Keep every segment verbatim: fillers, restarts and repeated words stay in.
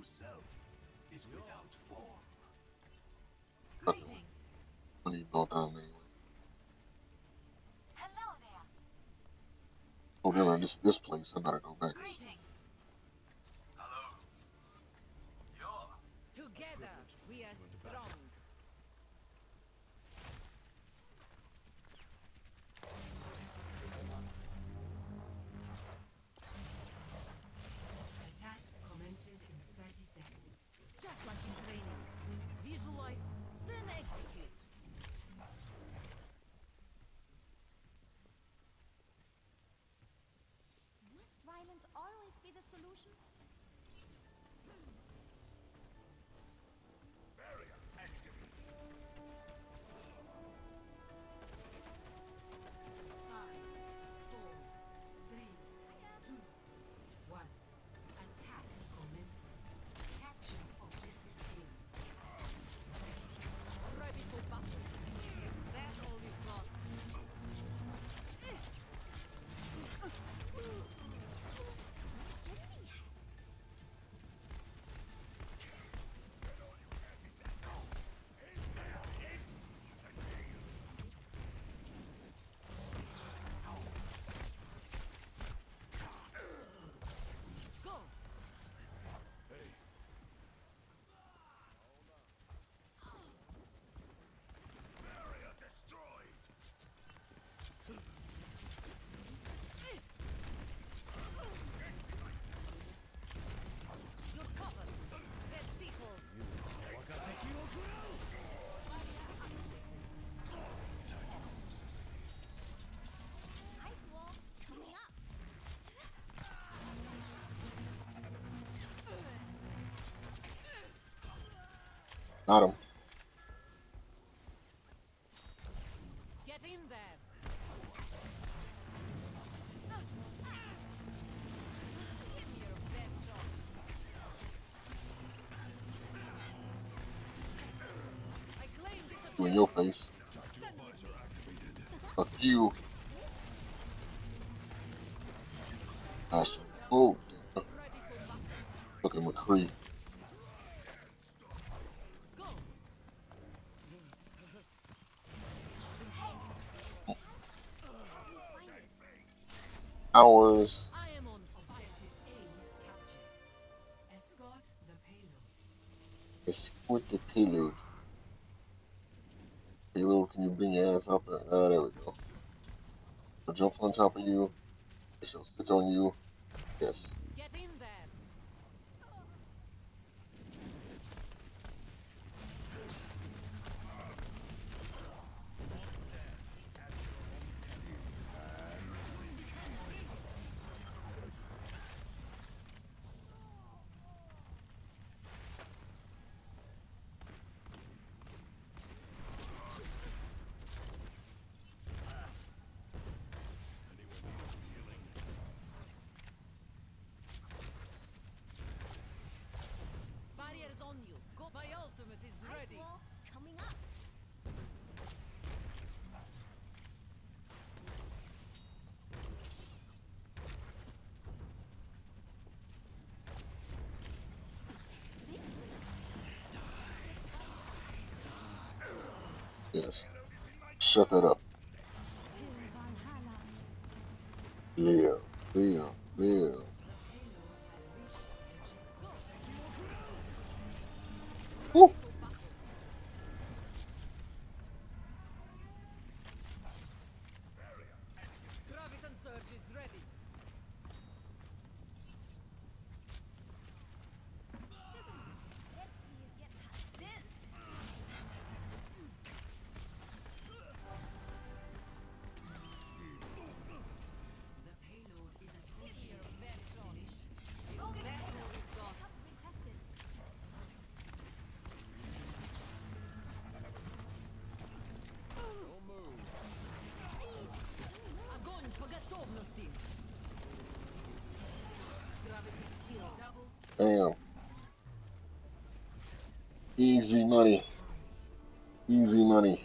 true self is without form. Greetings. When you go down anyway. Hello there. Oh, never mind. This this place. I better go back. Greetings. Hello. You're Together we are strong. Attack commences in thirty seconds. Just like in training. Visualize, then execute. Must violence always be the solution? barrier activated. Five, four, three, two, one. Attack commencing. Capture objective A. Ready for battle. Is that all you've got? Go! Barrier destroyed. You're covered. Red beetles. Ice wall coming up. Got him. Get in there. Give me your best shot. I claim this You in your face. Fuck you. Gosh. Oh, damn. ready for battle. Look at McCree. Go! Hours. I am on fire. Objective A captured. Escort the payload. It's with the payload. Payload, can you bring your ass up? Ah, there we go. I'll jump on top of you. It shall sit on you. Yes. Get in there. Barrier's on you. Go. My ultimate is Ice ready. wall coming up. Yes. Shut that up. Till Valhalla. Yeah. Yeah. Yeah. Woo. Graviton surge is ready. Let's see you get past this. The payload is approaching Your its best shot. destination. That's all we've got. Help requested. Огонь по готовности. Gravity kill. Damn. Easy money. Easy money.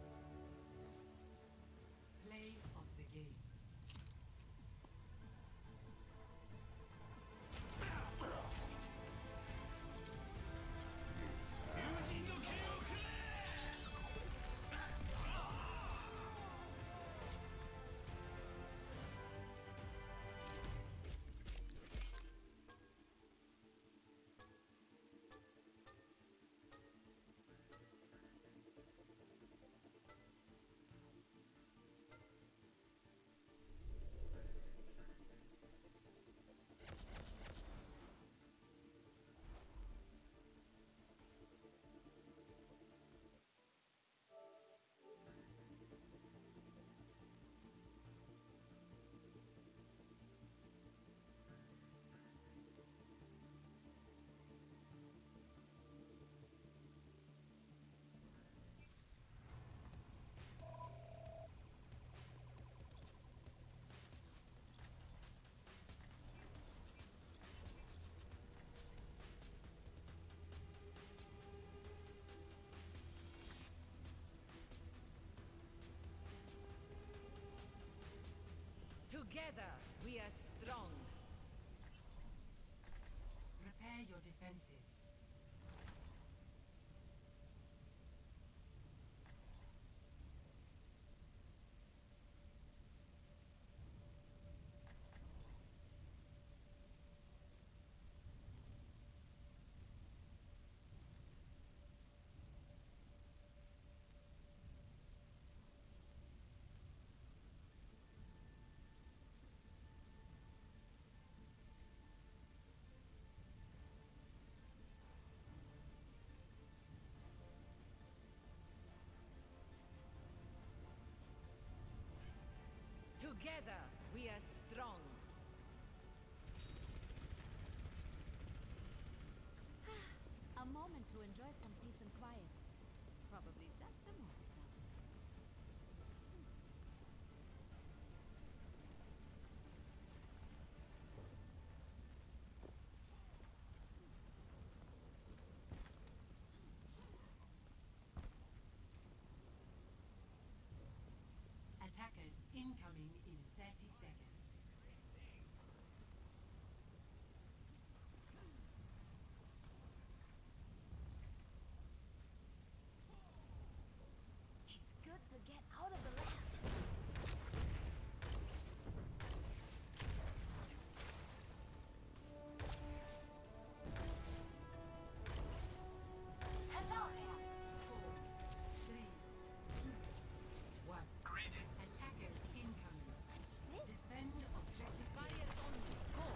Play of the game. Together, we are strong. Prepare your defenses. Together, we are strong. A moment to enjoy some peace and quiet. Probably just a moment now. Attackers incoming in thirty seconds. It's good to get out of the lab. Hello there. Four, three, two, one. Attackers incoming. Defend objective. Barriers on me. Go.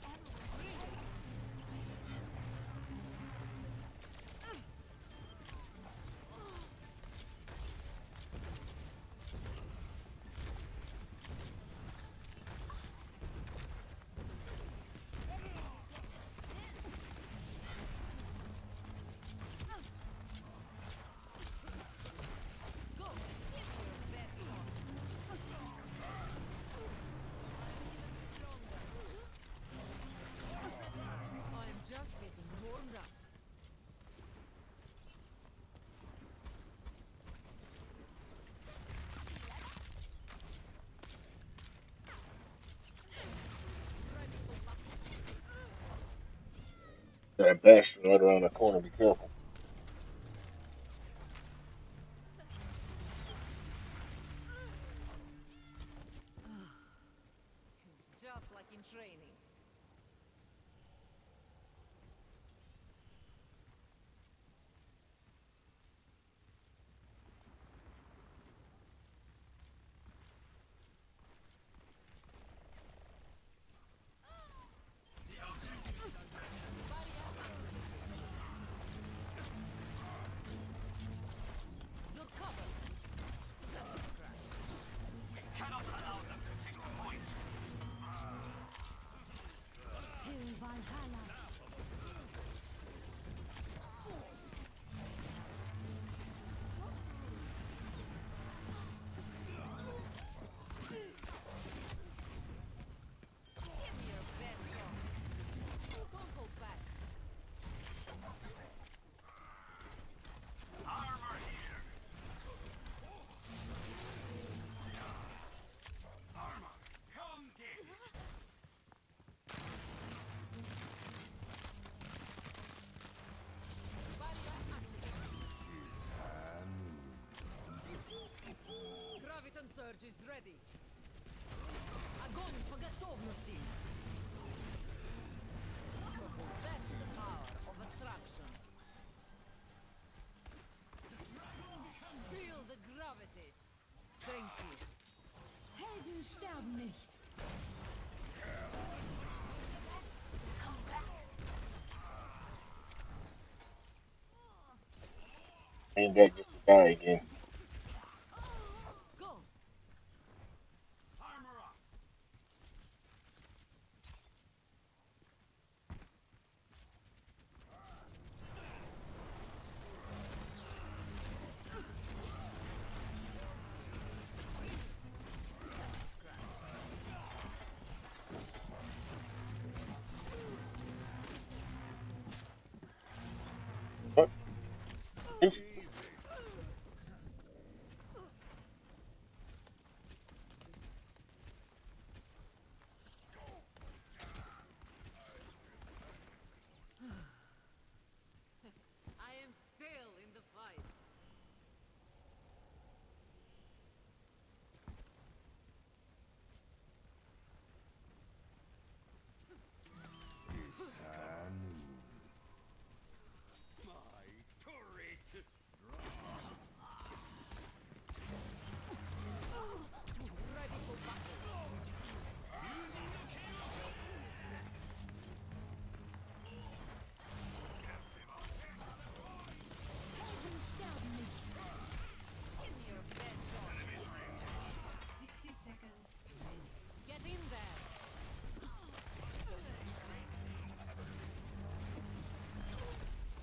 Go. Give your best shot. I'm just getting warmed up. That bastard right around the corner. Be careful. Just like in training. You're covered. Just a scratch. Cannot allow them to single point. Till Valhalla. Give me your best shot. Don't hold back. Armor here. Armor. Come get it. Graviton Surge is ready. Огонь по готовности. That's the power of attraction. Feel the gravity. Thank you. Helden sterben nicht. Ain't that just a guy again? Go. Armor up. What?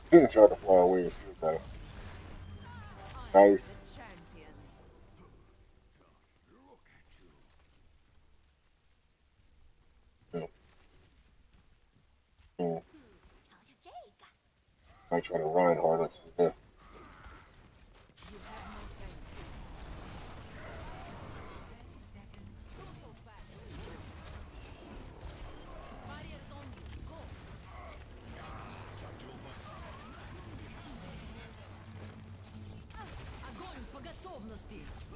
He tried to fly away and still got him. I am Nice. the champion. Hmm. 瞧瞧这个， Might try to Reinhardt us for them. You have no friends. thirty seconds. Don't go fast. Barriers on you. Go. Огонь по готовности.